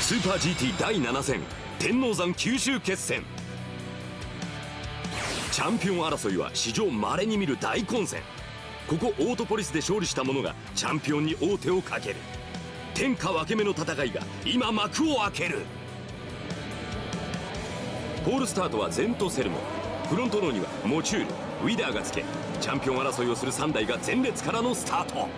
スーパー GT 第7戦天王山九州決戦。チャンピオン争いは史上稀に見る大混戦。ここオートポリスで勝利した者がチャンピオンに王手をかける。天下分け目の戦いが今幕を開ける。ポールスタートはゼント・セルモ、フロントローにはモチュール、ウィダーがつけ、チャンピオン争いをする3台が前列からのスタート。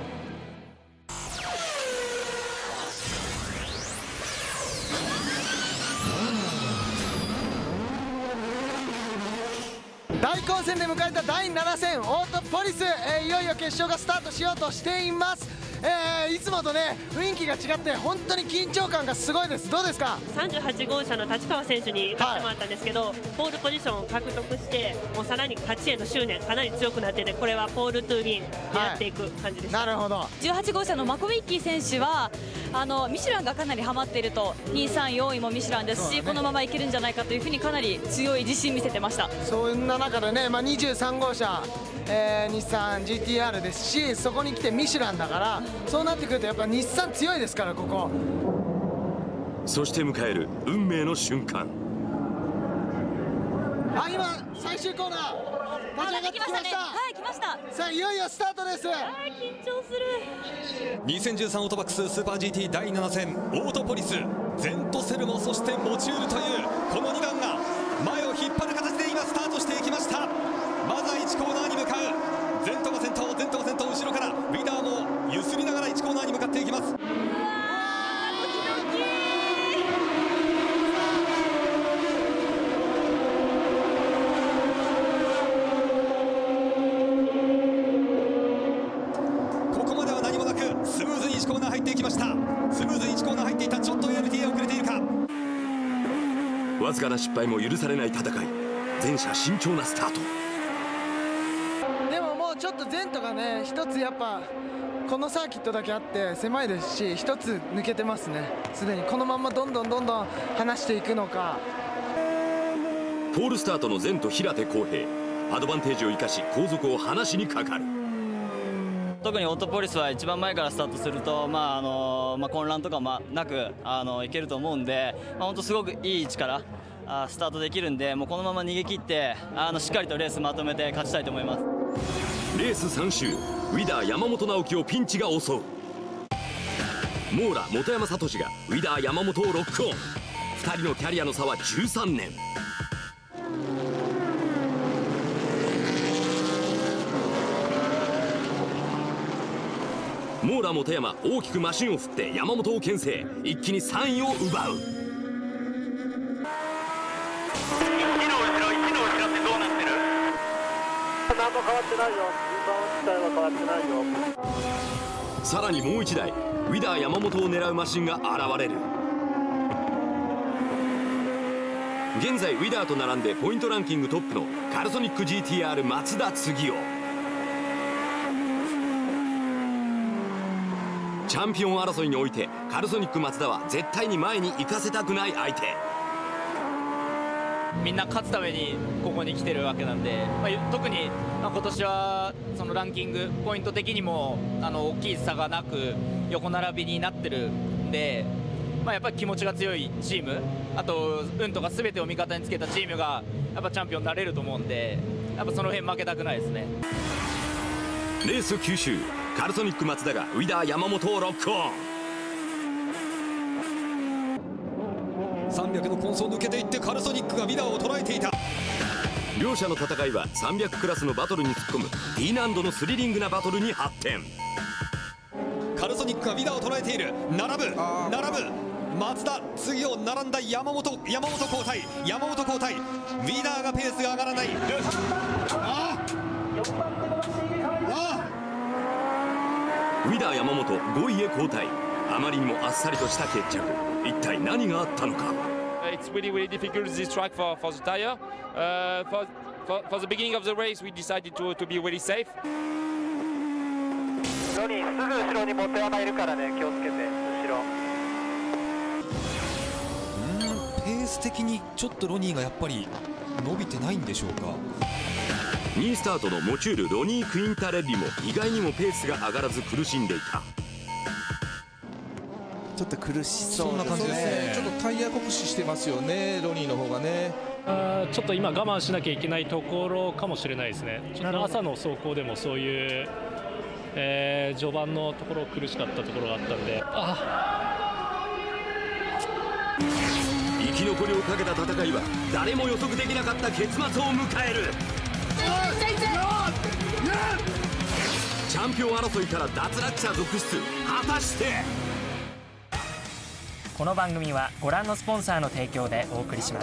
大混戦で迎えた第7戦オートポリス、いよいよ決勝がスタートしようとしています。いつもとね雰囲気が違って本当に緊張感がすごいです。どうですか。 38号車の立川選手に勝ってもらったんですけど、ポールポジションを獲得してもうさらに勝ちへの執念かなり強くなってて、これはポールトゥービンやっていく感じです。 なるほど。 18号車のマコウィッキー選手はミシュランがかなりハマっていると、2、3、4位もミシュランですし、このままいけるんじゃないかというふうにかなり強い自信見せてました。 そんな中でね、23号車、日産 GTR ですし、そこに来てミシュランだから、そうなってくるとやっぱ日産強いですから、ここ。 そして迎える運命の瞬間。 今最終コーナー立ち上がってきました。 はい来ました。 さあいよいよスタートです。 緊張する。 2013オートバックススーパー GT 第7戦オートポリス、ゼント・セルモ、そしてモチュールというこの2団が前を引っ張る形で今スタートしていきました。まずは1コーナーに向かう。ゼントが先頭、ゼントが先頭、後ろからウィダーも揺すりながら1コーナーに向かっていきます。ここまでは何もなくスムーズに1コーナー入っていきました。スムーズに1コーナー入っていた。ちょっと LTA 遅れているか。 わずかな失敗も許されない戦い。全車慎重なスタート。 でももうちょっとゼントがね一つやっぱこのサーキットだけあって狭いですし、一つ抜けてますね。すでにこのままどんどん離していくのか。 ポールスタートのゼント平手康平、アドバンテージを生かし後続を離しにかかる。 特にオートポリスは一番前からスタートすると、混乱とかなくいけると思うんで、本当すごくいい位置からスタートできるんで、もうこのまま逃げ切ってしっかりとレースまとめて勝ちたいと思います。 レース3周、ウィダー山本直樹をピンチが襲う。モーラ本山聡がウィダー山本をロックオン。2人のキャリアの差は13年。モーラ本山大きくマシンを振って山本を牽制、一気に3位を奪う。 1の後ろってどうなってる？何も変わってないよ。順番自体は変わってないよ。 さらにもう1台ウィダー山本を狙うマシンが現れる。現在ウィダーと並んでポイントランキングトップのカルソニック GTR 松田次生。チャンピオン争いにおいてカルソニック松田は絶対に前に行かせたくない相手。 みんな勝つためにここに来てるわけなんで、特に今年はそのランキングポイント的にも大きい差がなく横並びになってるんで、やっぱり気持ちが強いチーム、あと運とか全てを味方につけたチームがやっぱチャンピオンになれると思うんで、やっぱその辺負けたくないですね。 レース9周、カルソニック松田がウィダー山本をロックオン。 300のコンソを抜けていってカルソニックがウィダーを捉えていた。 両者の戦いは300クラスのバトルに突っ込む D 難度のスリリングなバトルに発展。 カルソニックがウィダーを捉えている。並ぶ松田次を並んだ山本交代。ウィダーがペースが上がらない。 ウィダー山本5位へ後退。あまりにもあっさりとした決着。一体何があったのか。 It's really difficult this track for the tire. For the beginning of the race, we decided to be really safe. ロニーすぐ後ろに本山いるからね、気をつけて後ろ。 ペース的にちょっとロニーがやっぱり伸びてないんでしょうか。 2位スタートのモチュールロニー・クインタレッリも意外にもペースが上がらず苦しんでいた。 ちょっと苦しそそうんな感じですね。 ちょっとタイヤ酷使してますよね、ロニーの方がね。 ちょっと今我慢しなきゃいけないところかもしれないですね。ちょっと朝の走行でもそういう、序盤のところ苦しかったところがあったんで、 生き残りをかけた戦いは誰も予測できなかった結末を迎える。チャンピオン争いから脱落者続出。果たしてこの番組はご覧のスポンサーの提供でお送りします。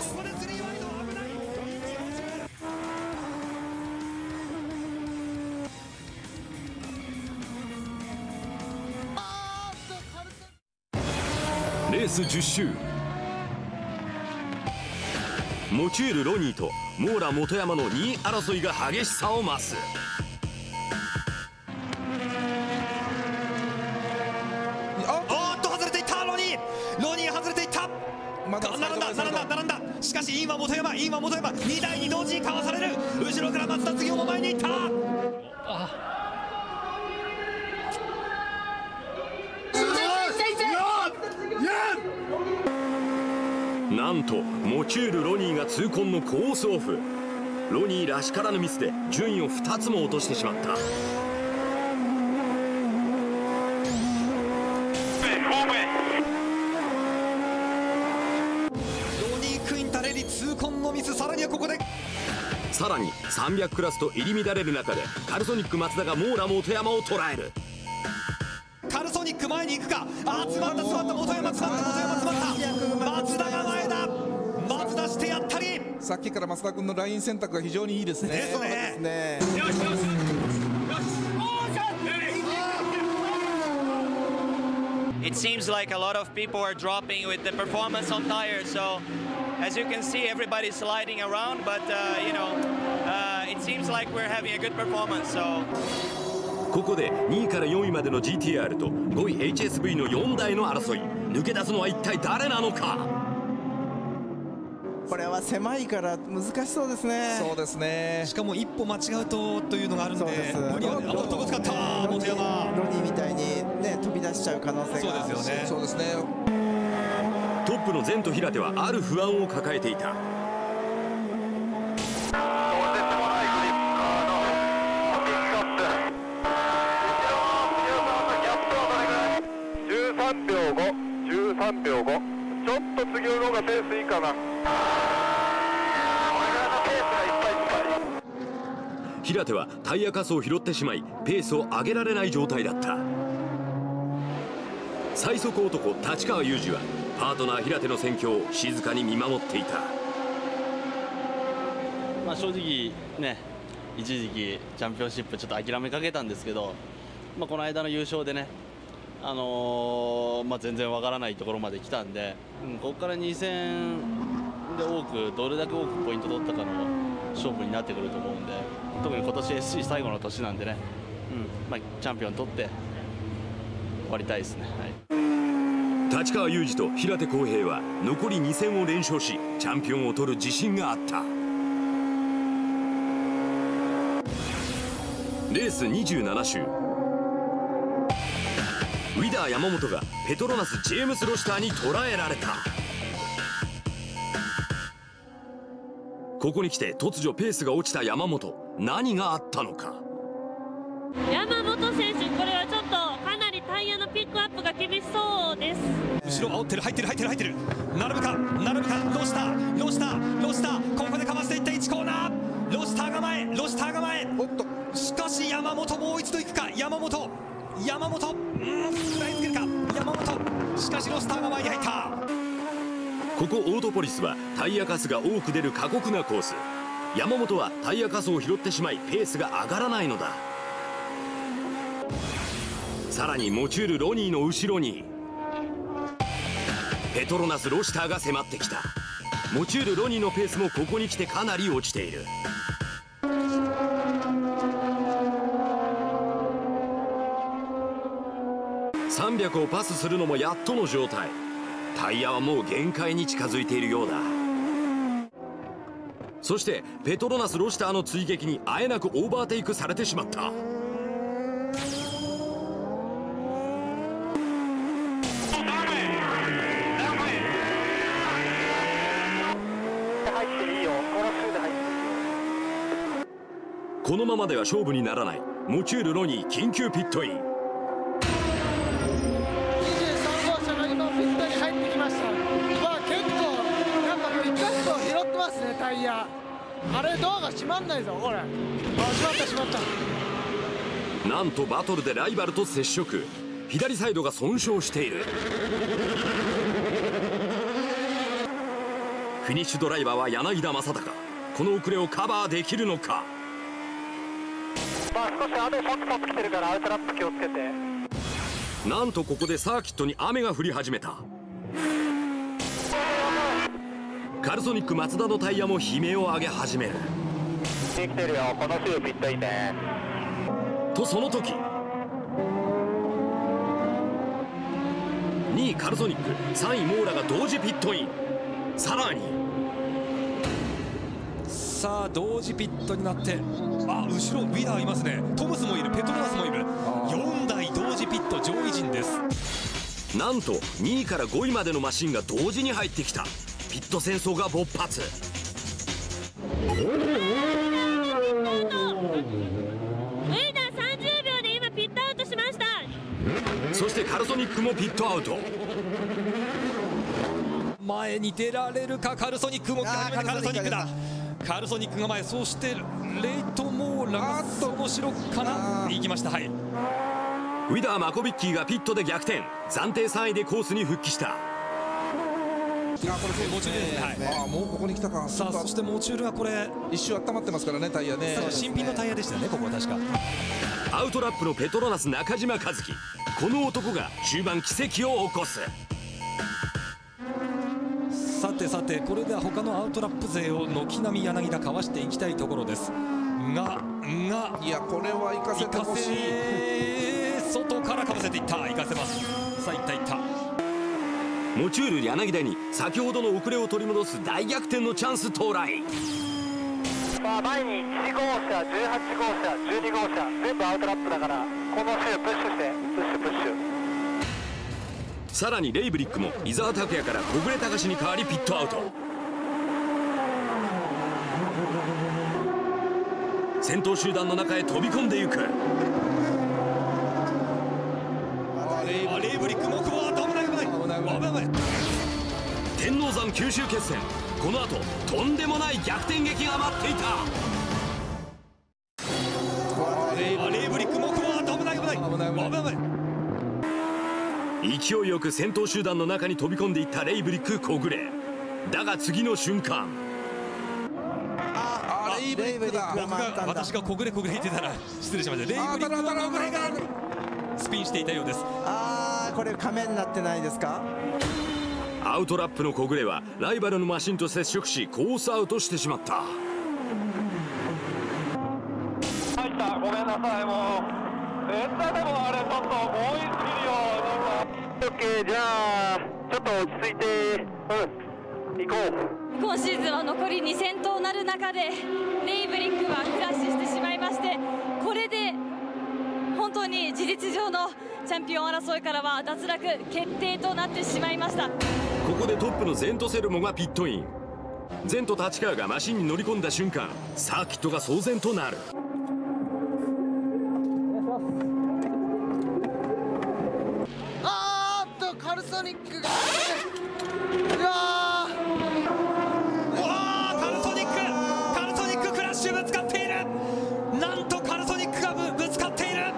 レース10周、モチュール・ロニーとモーラ・元山の2位争いが激しさを増す。 外れていった。ロニー外れていった。並んだ。しかし今元山2台に同時にかわされる。後ろから松田次夫も前に行った。 なんとモチュール・ロニーが痛恨のコースオフ。ロニーらしからぬミスで順位を2つも落としてしまった。 痛恨のミス。さらにはここでさらに300クラスと入り乱れる中でカルソニック松田がモーラ元山を捉える。 カルソニック前に行くか。詰まった元山詰まった松田が前だ。松田してやったり。 さっきから松田君のライン選択が非常にいいですね。 ですね。 It seems like a lot of people are dropping with the performance on tires, so as you can see, everybody's sliding around, but it seems like we're having a good performance. So ここで2位から4位までの GTR と5位 HSV の4台の争い。抜け出すのは一体誰なのか。 これは狭いから難しそうですね。 そうですね。 しかも一歩間違うというのがあるんで、無理はね。ぶつかった元山。 ロニーみたいにね飛び出しちゃう可能性がある。 そうですね。 トップのゼント平手はある不安を抱えていた。 13秒5、ちょっと次の方がペースいいかな。 平手はタイヤカスを拾ってしまいペースを上げられない状態だった。最速男立川雄二はパートナー平手の戦況を静かに見守っていた。 正直ね、一時期チャンピオンシップちょっと諦めかけたんですけど、この間の優勝でね、全然わからないところまで来たんで、ここから2戦でどれだけ多くポイント取ったかの勝負になってくると思うんで、特に今年 SC 最後の年なんでね、チャンピオン取って終わりたいですね。 立川雄二と平手康平は残り2戦を連勝しチャンピオンを取る自信があった。レース27周、ウィダー山本がペトロナス・ジェームス・ロシターに捉えられた。ここに来て突如ペースが落ちた山本。何があったのか。 山本選手、これはちょっとかなりタイヤのピックアップが厳しそうです。 後ろ煽ってる。入ってる。並ぶか。ロシターここでかわしていった1コーナー。ロシターが前。おっと、しかし山本もう一度行くか。山本食らいつけるか。山本、しかしロシターが前に入った。 ここオートポリスはタイヤカスが多く出る過酷なコース。山本はタイヤカスを拾ってしまいペースが上がらないのだ。さらにモチュール・ロニーの後ろにペトロナス・ロシターが迫ってきた。モチュール・ロニーのペースもここに来てかなり落ちている。300をパスするのもやっとの状態。タイヤはもう限界に近づいているようだ。そしてペトロナス・ロシターの追撃にあえなくオーバーテイクされてしまった。 このままでは勝負にならない。モチュール・ロニー緊急ピットイン。 23号車が今ピットに入ってきました。まあ結構なんかピカッと拾ってますね、タイヤ。あれドアが閉まんないぞこれ。あ、閉まった。 なんとバトルでライバルと接触。左サイドが損傷している。フィニッシュドライバーは柳田正隆。この遅れをカバーできるのか。 まあ少し雨ポツポツ来てるからアウトラップ気をつけて。 なんとここでサーキットに雨が降り始めた。カルソニック松田のタイヤも悲鳴を上げ始める。 できてるよ、この週ピットインね。 とその時、2位カルソニック、3位モーラが同時ピットイン。さらにさあ同時ピットになって、あ、後ろウィダーいますね。トムスもいる、ペトロナスもいる。4台同時ピット、上位陣です。 なんと2位から5位までのマシンが同時に入ってきた。ピット戦争が勃発。 ウェイダー30秒で今ピットアウトしました。 そしてカルソニックもピットアウト。 前に出られるか。カルソニックもカルソニックだ。カルソニックが前、そしてレイト・モーラがその後ろから行きました。はい、 ウィダー・マコビッキーがピットで逆転。暫定3位でコースに復帰した。 これモチュールですね。はい、もうここに来たか。 さあそしてモチュールがこれ一周温まってますからね、タイヤね。 新品のタイヤでしたよね、ここは確か。 アウトラップのペトロナス中島和樹。この男が終盤奇跡を起こす。 さてさて、これでは他のアウトラップ勢を軒並み柳田かわしていきたいところですが、 いやこれは行かせてほしい。 外からかわせていった。行かせます。さあいったいった。 モチュール柳田に先ほどの遅れを取り戻す大逆転のチャンス到来。 さあ前に1号車、18号車、12号車全部アウトラップだから、この週プッシュして、プッシュプッシュ。 さらにレイブリックも伊沢拓也から小暮隆に代わりピットアウト。先頭集団の中へ飛び込んでいく。 レイブリックも危ない危ない。 天王山九州決戦、この後とんでもない逆転劇が待っていた。 レイブリックも危ない。 勢いよく先頭集団の中に飛び込んでいったレイブリック小暮。だが次の瞬間、 レイブリックだ。 私が小暮言ってたら失礼しました。レイブリックの小暮がスピンしていたようです。 これ仮面になってないですか。 アウトラップの小暮はライバルのマシンと接触しコースアウトしてしまった。 入った、ごめんなさい。もう絶対でもあれちょっと強引すぎるよ。オッケー、じゃあちょっと落ち着いて行こう。 今シーズンは残り2戦となる中でレイブリックはクラッシュしてしまいまして、これで本当に事実上のチャンピオン争いからは脱落決定となってしまいました。 ここでトップのゼント・セルモがピットイン。ゼント・立川がマシンに乗り込んだ瞬間、サーキットが騒然となる。 カルソニックがカルソニッククラッシュぶつかっている。なんとカルソニックがぶつかっている。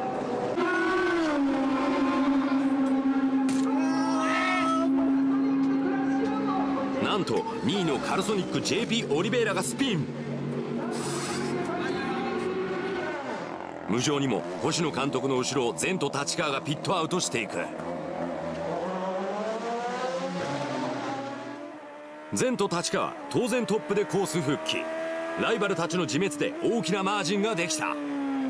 なんと2位のカルソニック JP オリベイラがスピン。無情にも星野監督の後ろをゼント・立川がピットアウトしていく。ゼント・立川当然トップでコース復帰。ライバルたちの自滅で大きなマージンができた。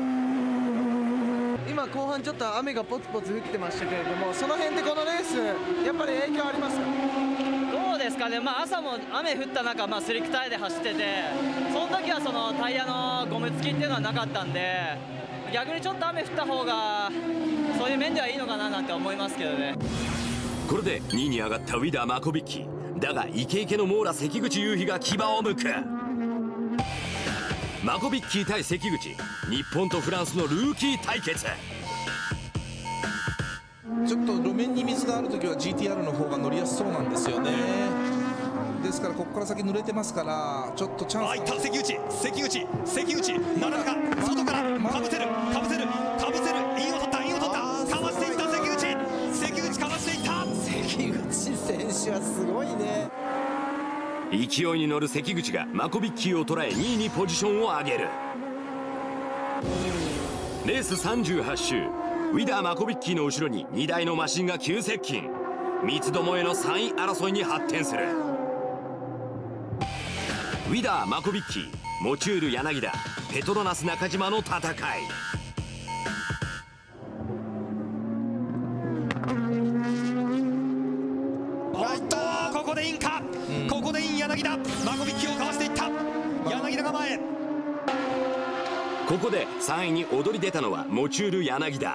今後半ちょっと雨がポツポツ降ってましたけれども、その辺でこのレースやっぱり影響ありますか。 どうですかね、朝も雨降った中、スリックタイヤで走ってて、その時はそのタイヤのゴム付きっていうのはなかったんで、逆にちょっと雨降った方がそういう面ではいいのかななんて思いますけどね。 これで2位に上がったウィダー・マコビッキーだが、イケイケのモーラ関口雄飛が牙を向く。 マコビッキー対関口、日本とフランスのルーキー対決。 ちょっと路面に水があるときは GTR の方が乗りやすそうなんですよね。ですからここから先濡れてますから、ちょっとチャンス。 いった関口なるか、外からかぶせる、インを取った、かわしていった関口かわしていった。 関口選手はすごいね。 勢いに乗る関口がマコビッキーを捉え2位にポジションを上げる。レース38周、ウィダー・マコビッキーの後ろに2台のマシンが急接近。三つどもえの3位争いに発展する。ウィダー・マコビッキー、モチュール柳田、ペトロナス中島の戦い。 ここでインか、ここでイン柳田、マコビッキーをかわしていった。柳田が前。 ここで3位に躍り出たのはモチュール柳田。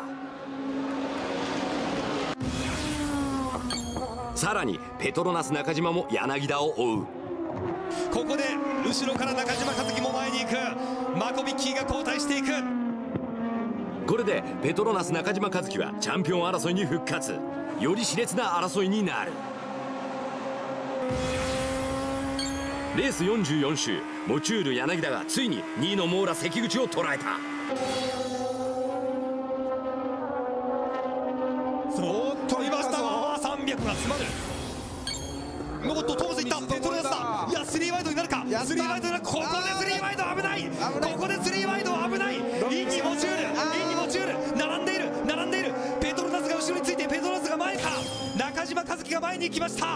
さらにペトロナス中島も柳田を追う。 ここで後ろから中島和樹も前に行く。マコビッキーが後退していく。 これでペトロナス中島和樹はチャンピオン争いに復活。より熾烈な争いになる。レース44周、モチュール柳田がついに2位のモーラ関口を捉えた。 取りました。300が詰まる。おっとトムズいった。ペトロナスだ。いや3ワイドになるか。3ワイドになる。ここで3ワイド危ない。ここで3ワイド危ない。インにモチュール並んでいる。ペトロナスが後ろについて、ペトロナスが前か。中島和樹が前に行きました。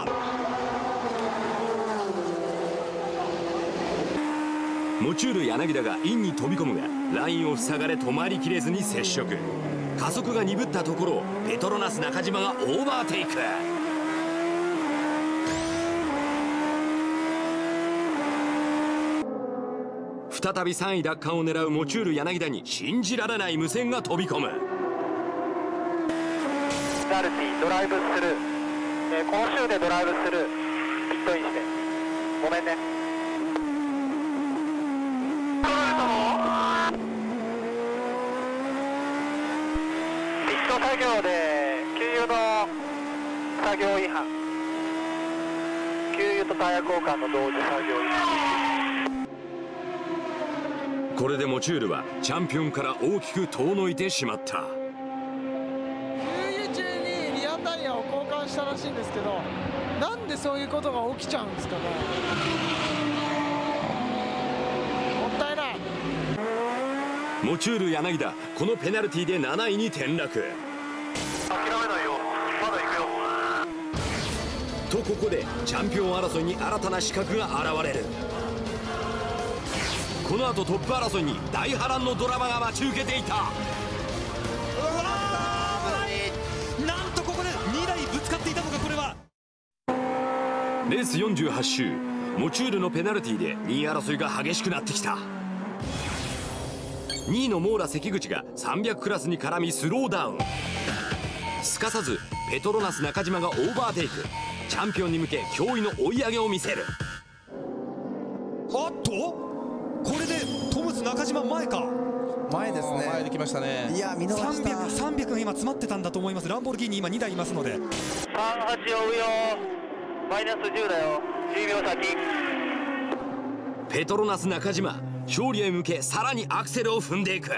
モチュール柳田がインに飛び込むがラインを塞がれ止まりきれずに接触。加速が鈍ったところをペトロナス中島がオーバーテイク。再び3位奪還を狙うモチュール柳田に信じられない無線が飛び込む。 ダルティドライブスルー、この週でドライブスルー、ピットインしてごめんね。ピット作業で給油の作業違反、給油とタイヤ交換の同時作業違反。 これでモチュールはチャンピオンから大きく遠のいてしまった。 給油中にリアタイヤを交換したらしいんですけど、なんでそういうことが起きちゃうんですかね。もったいない。 モチュール柳田、このペナルティで7位に転落。 諦めないよ、まだ行くよ。 とここでチャンピオン争いに新たな刺客が現れる。この後トップ争いに大波乱のドラマが待ち受けていた。 なんとここで2台ぶつかっていたのか。これはレース48周、モチュールのペナルティで2位争いが激しくなってきた。2位のモーラ関口が300クラスに絡みスローダウン。すかさずペトロナス中島がオーバーテイク。チャンピオンに向け驚異の追い上げを見せる。 おっとこれでトムズ中島前か。 前ですね。 前できましたね。 いや見逃した。 300が今詰まってたんだと思います。ランボルギーニ今2台いますので。 38追うよ、マイナス10だよ、10秒先。 ペトロナス中島、勝利へ向けさらにアクセルを踏んでいく。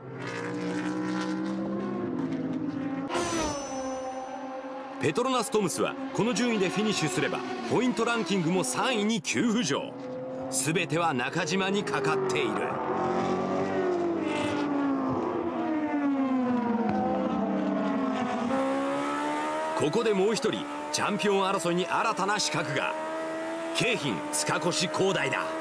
ペトロナス・トムスはこの順位でフィニッシュすればポイントランキングも3位に急浮上。全ては中島にかかっている。ここでもう一人チャンピオン争いに新たな刺客が。京浜塚越光大だ。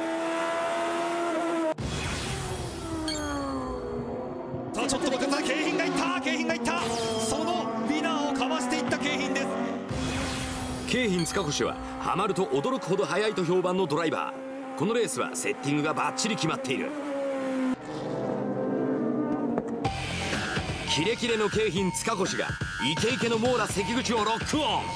さあちょっと待って、京浜がいった。そのウィナーをかわしていった京浜です。 京浜塚越はハマると驚くほど速いと評判のドライバー。このレースはセッティングがバッチリ決まっている。キレキレの京浜塚越がイケイケのモーラ関口をロックオン。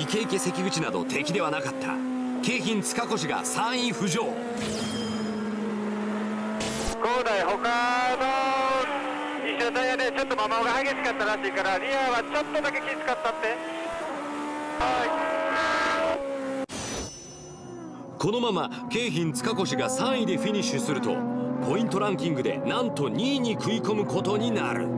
イケイケ関口など敵ではなかった。京浜塚越が3位浮上。 高台他の一緒タイヤでちょっと摩耗が激しかったらしいから、リアはちょっとだけきつかったって。 このまま京浜塚越が3位でフィニッシュすると、ポイントランキングでなんと2位に食い込むことになる。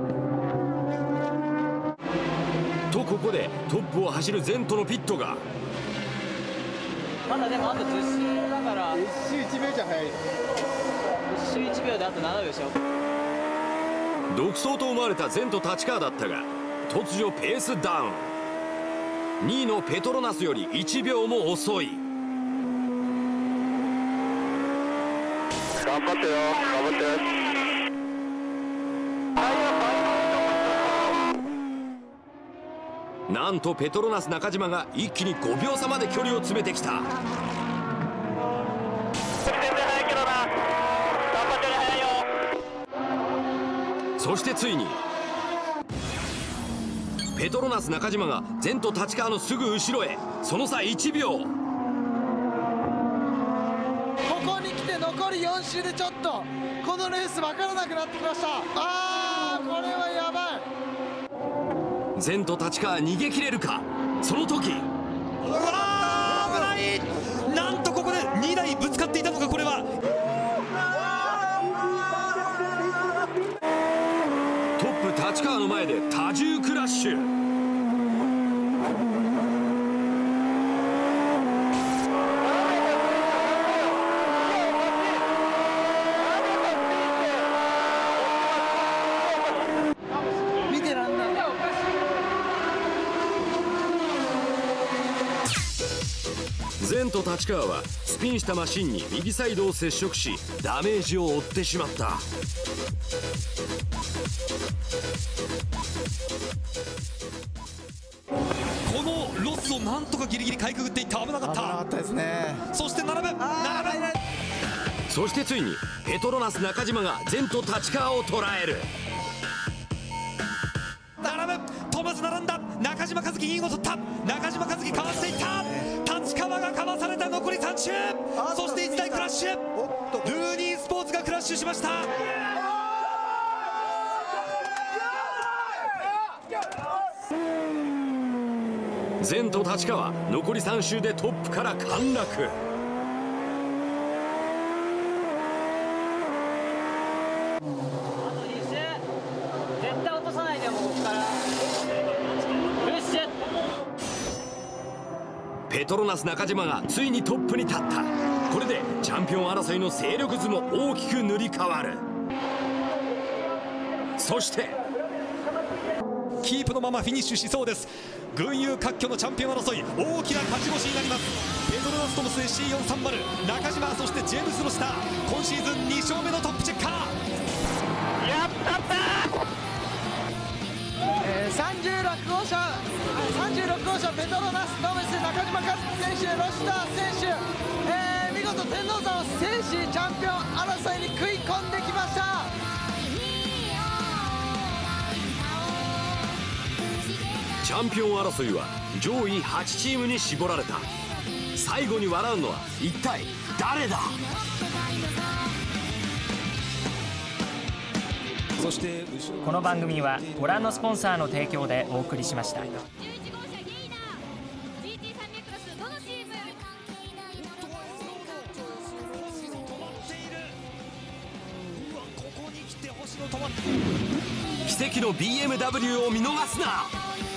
とここでトップを走るゼントのピットが。 まだでもあと10周だから、 1周1秒じゃ早い。 1周1秒であと7秒でしょ。 独走と思われたゼント立川だったが、突如ペースダウン。2位のペトロナスより1秒も遅い。 頑張ってよ、頑張って。 なんとペトロナス中島が一気に5秒差まで距離を詰めてきた。そしてついにペトロナス中島がゼント立川のすぐ後ろへ。その差1秒。 ここに来て残り4周でちょっとこのレース分からなくなってきました。これはやばい。 ゼント立川逃げ切れるか。その時、 うわー、危ない。なんとここで2台ぶつかっていたのか。これはトップ立川の前で多重クラッシュ。ゼント立川はスピンしたマシンに右サイドを接触し、ダメージを負ってしまった。 このロスをなんとかギリギリかいくぐっていった。危なかった。 危なかったですね。 そして並ぶ。 そしてついにペトロナス中島がゼント立川を捉える。 並ぶ。トマス並んだ。中島和樹2位を取った。中島和樹かわしていった。立川がかわされた。残り3周。そして1台クラッシュ。ルーニースポーツがクラッシュしました。 ゼント立川残り3周でトップから陥落。 絶対落とさないでよ、もうここから。 ペトロナス中島がついにトップに立った。これでチャンピオン争いの勢力図も大きく塗り替わる。そしてキープのままフィニッシュしそうです。群雄割拠のチャンピオン争い、大きな勝ち星になります。ペトロナストムス SC430 中島、そしてジェームス・ロシター、今シーズン2勝目のトップチェッカー。 やったった 36号車ペトロナストムス中島和樹選手、ロシター選手、見事天王山を制しチャンピオン争いに食い込んできました。 チャンピオン争いは上位8チームに絞られた。最後に笑うのは一体誰だ。 そしてこの番組はご覧のスポンサーの提供でお送りしました。 奇跡の BMW を見逃すな。